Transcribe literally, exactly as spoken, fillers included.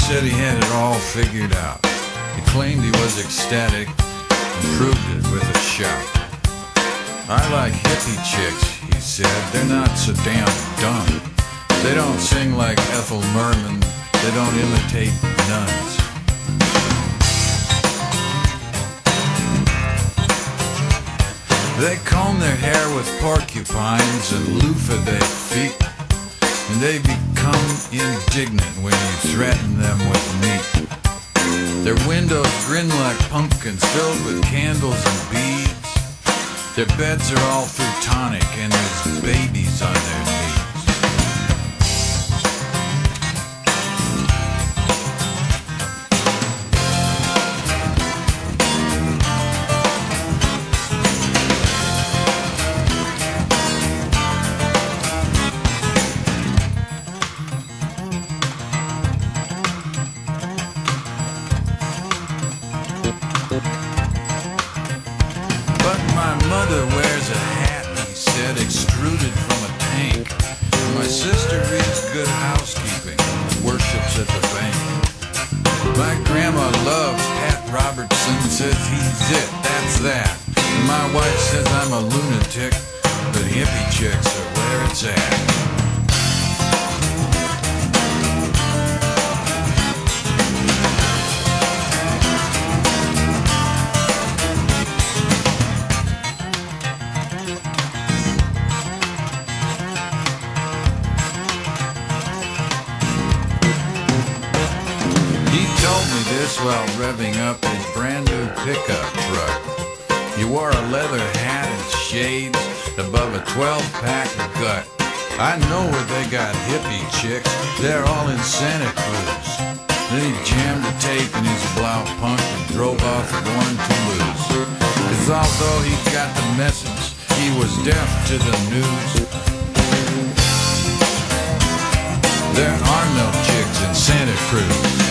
said he had it all figured out. He claimed he was ecstatic and proved it with a shout. I like hippie chicks, he said, they're not so damn dumb. They don't sing like Ethel Merman, they don't imitate nuns. They comb their hair with porcupines and loofah their feet, and they become indignant when you threaten them with meat. Their windows grin like pumpkins filled with candles and beads. Their beds are all futonic and there's babies on their knees. But my mother wears a hat, he said, extruded from a tank. My sister reads Good Housekeeping, worships at the bank. My grandma loves Pat Robertson, says he's it, that's that. And my wife says I'm a lunatic, but hippie chicks are where it's at. He told me this while revving up his brand new pickup truck. He wore a leather hat and shades above a twelve pack of gut. I know where they got hippie chicks, they're all in Santa Cruz. Then he jammed the tape in his blouse punk and drove off going to lose. It's although he got the message, he was deaf to the news. There are no chicks in Santa Cruz.